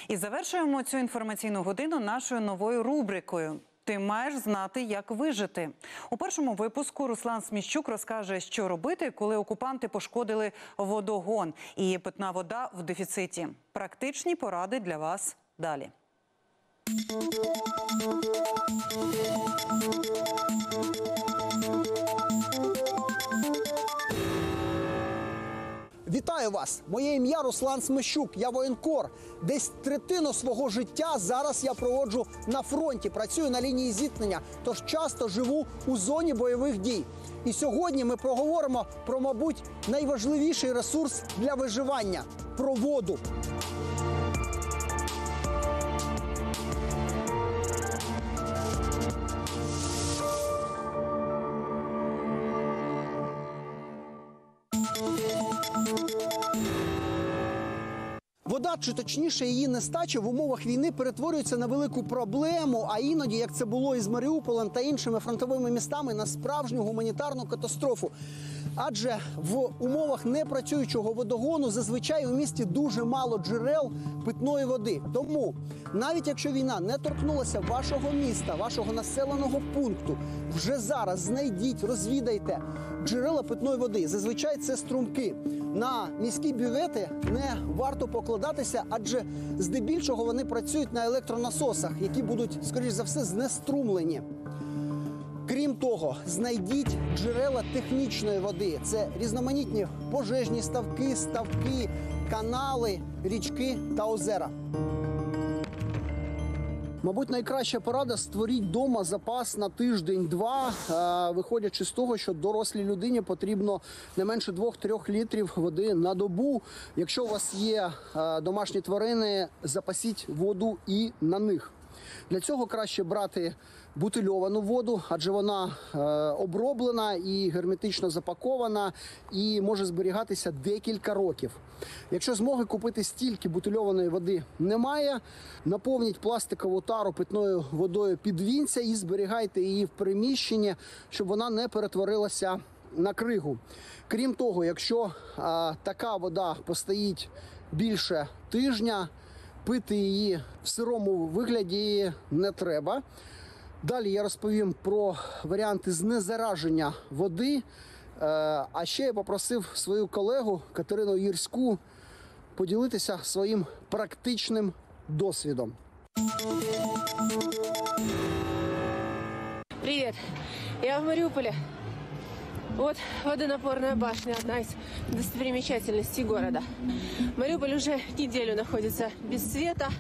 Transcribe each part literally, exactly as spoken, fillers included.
І завершуємо цю інформаційну годину нашою новою рубрикою «Ти маєш знати, як вижити». У першому випуску Руслан Сміщук розкаже, що робити, коли окупанти пошкодили водогон і питна вода в дефіциті. Практичні поради для вас далі. Вітаю вас! Моє ім'я Руслан Сміщук, я воєнкор. Десь третину свого життя зараз я проводжу на фронті, працюю на лінії зіткнення, тож часто живу у зоні бойових дій. І сьогодні ми поговоримо про, мабуть, найважливіший ресурс для виживання – про воду. Вода, чи точніше її нестача в умовах війни перетворюється на велику проблему, а іноді, як це було із Маріуполем та іншими фронтовими містами, на справжню гуманітарну катастрофу. Адже в умовах непрацюючого водогону зазвичай у місті дуже мало джерел питної води. Тому, навіть якщо війна не торкнулася вашого міста, вашого населеного пункту, вже зараз знайдіть, розвідайте джерела питної води. Зазвичай це струмки. На міські бювети не варто покладатися, адже здебільшого вони працюють на електронасосах, які будуть, скоріш за все, знеструмлені. Крім того, знайдіть джерела технічної води. Це різноманітні пожежні ставки, ставки, канали, річки та озера. Мабуть, найкраща порада – створіть вдома запас на тиждень-два, виходячи з того, що дорослій людині потрібно не менше двох-трьох літрів води на добу. Якщо у вас є домашні тварини, запасіть воду і на них. Для цього краще брати бутильовану воду, адже вона е, оброблена і герметично запакована і може зберігатися декілька років. Якщо змоги купити стільки бутильованої води немає, наповніть пластикову тару питною водою під вінця і зберігайте її в приміщенні, щоб вона не перетворилася на кригу. Крім того, якщо е, така вода постоїть більше тижня, пити її в сирому вигляді не треба. Далі я розповім про варіанти знезараження води. А ще я попросив свою колегу Катерину Гірську поділитися своїм практичним досвідом. Привет, я в Мариуполе. Вот водонапорная башня, одна из достопримечательностей города. Мариуполь уже неделю находится без света,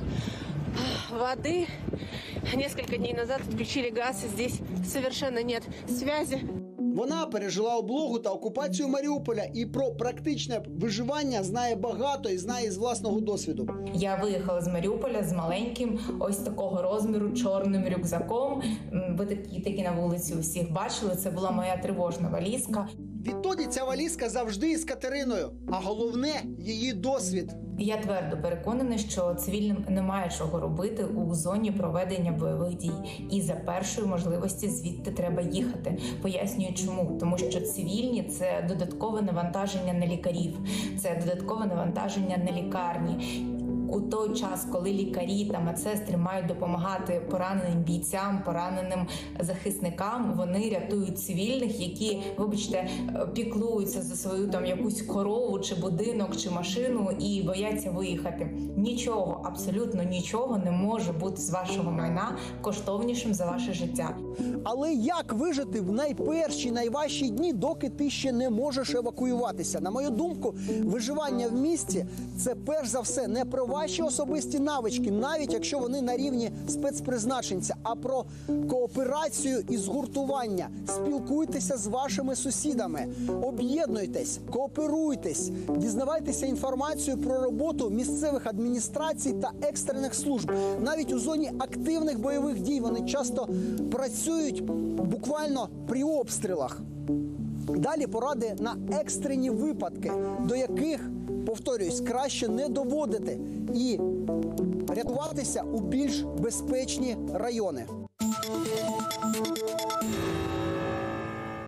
воды. Несколько дней назад отключили газ, и здесь совершенно нет связи. Вона пережила облогу та окупацію Маріуполя і про практичне виживання знає багато і знає з власного досвіду. Я виїхала з Маріуполя з маленьким, ось такого розміру, чорним рюкзаком. Ви такі, такі на вулиці усіх бачили, це була моя тривожна валізка. Відтоді ця валізка завжди із Катериною, а головне – її досвід. Я твердо переконана, що цивільним немає чого робити у зоні проведення бойових дій. І за першої можливості звідти треба їхати. Пояснюю чому. Тому що цивільні – це додаткове навантаження на лікарів, це додаткове навантаження на лікарні. У той час, коли лікарі та медсестри мають допомагати пораненим бійцям, пораненим захисникам, вони рятують цивільних, які, вибачте, піклуються за свою там якусь корову, чи будинок, чи машину і бояться виїхати. Нічого, абсолютно нічого не може бути з вашого майна коштовнішим за ваше життя. Але як вижити в найперші, найважчі дні, доки ти ще не можеш евакуюватися? На мою думку, виживання в місті – це перш за все не про ваші особисті навички, навіть якщо вони на рівні спецпризначенця, а про кооперацію і згуртування. Спілкуйтеся з вашими сусідами, об'єднуйтесь, кооперуйтесь, дізнавайтеся інформацію про роботу місцевих адміністрацій та екстрених служб. Навіть у зоні активних бойових дій вони часто працюють буквально при обстрілах. Далі поради на екстрені випадки, до яких, повторююсь, краще не доводити і рятуватися у більш безпечні райони.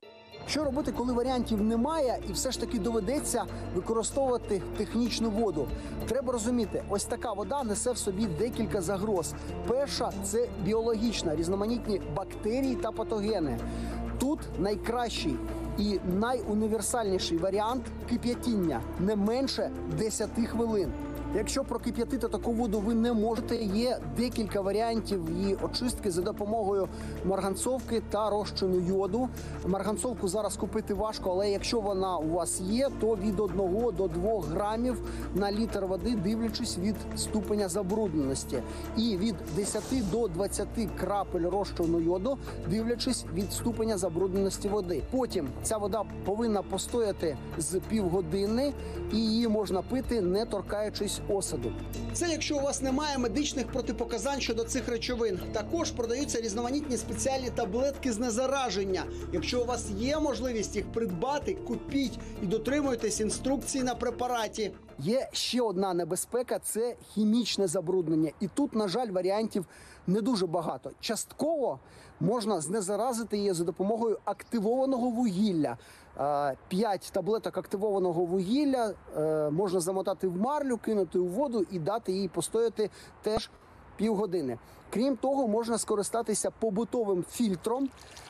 Що робити, коли варіантів немає і все ж таки доведеться використовувати технічну воду? Треба розуміти, ось така вода несе в собі декілька загроз. Перша – це біологічна, різноманітні бактерії та патогени. Тут найкращий і найуніверсальніший варіант – кип'ятіння, не менше десяти хвилин. Якщо прокип'ятити таку воду ви не можете, є декілька варіантів її очистки за допомогою марганцовки та розчину йоду. Марганцовку зараз купити важко, але якщо вона у вас є, то від одного до двох грамів на літр води, дивлячись від ступеня забрудненості. І від десяти до двадцяти крапель розчину йоду, дивлячись від ступеня забрудненості води. Потім ця вода повинна постояти з півгодини, і її можна пити, не торкаючись осаду. Це якщо у вас немає медичних протипоказань щодо цих речовин. Також продаються різноманітні спеціальні таблетки знезараження. Якщо у вас є можливість їх придбати, купіть і дотримуйтесь інструкцій на препараті. Є ще одна небезпека – це хімічне забруднення. І тут, на жаль, варіантів не дуже багато. Частково можна знезаразити її за допомогою активованого вугілля. П'ять таблеток активованого вугілля можна замотати в марлю, кинути у воду і дати їй постояти теж півгодини. Крім того, можна скористатися побутовим фільтром.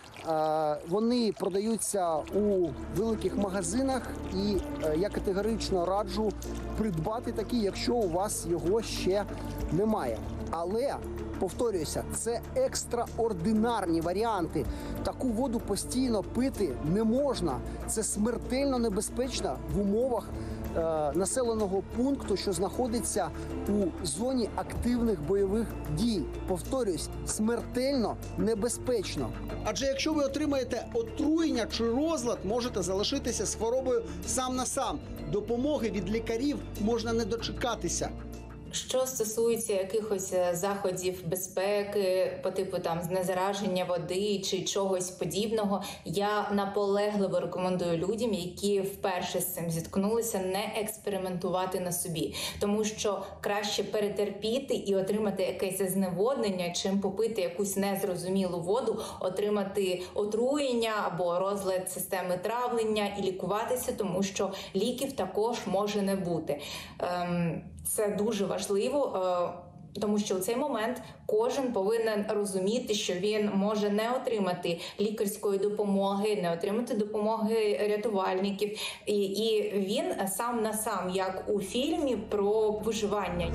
Вони продаються у великих магазинах, і я категорично раджу придбати такі, якщо у вас його ще немає. Але, повторююся, це екстраординарні варіанти. Таку воду постійно пити не можна. Це смертельно небезпечно в умовах е, населеного пункту, що знаходиться у зоні активних бойових дій. Повторюсь, смертельно небезпечно. Адже якщо ви отримаєте отруєння чи розлад, можете залишитися з хворобою сам на сам. Допомоги від лікарів можна не дочекатися. Що стосується якихось заходів безпеки по типу там знезараження води чи чогось подібного, я наполегливо рекомендую людям, які вперше з цим зіткнулися, не експериментувати на собі, тому що краще перетерпіти і отримати якесь зневоднення, чим попити якусь незрозумілу воду, отримати отруєння або розлад системи травлення і лікуватися, тому що ліків також може не бути. Ем, Це дуже важливо, тому що у цей момент кожен повинен розуміти, що він може не отримати лікарської допомоги, не отримати допомоги рятувальників. І, і він сам на сам, як у фільмі про виживання.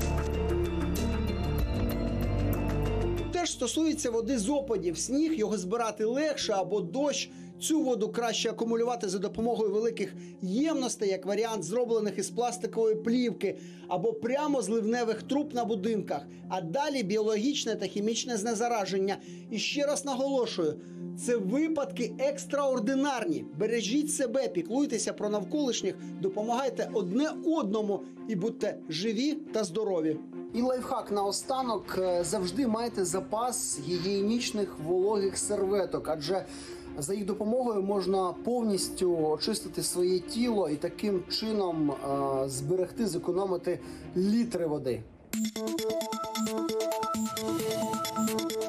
Теж стосується води з опадів. Сніг, його збирати легше або дощ. Цю воду краще акумулювати за допомогою великих ємностей, як варіант зроблених із пластикової плівки, або прямо з ливневих труб на будинках. А далі біологічне та хімічне знезараження. І ще раз наголошую, це випадки екстраординарні. Бережіть себе, піклуйтеся про навколишніх, допомагайте одне одному і будьте живі та здорові. І лайфхак наостанок. Завжди майте запас гігієнічних вологих серветок, адже за їх допомогою можна повністю очистити своє тіло і таким чином е, зберегти, зекономити літри води.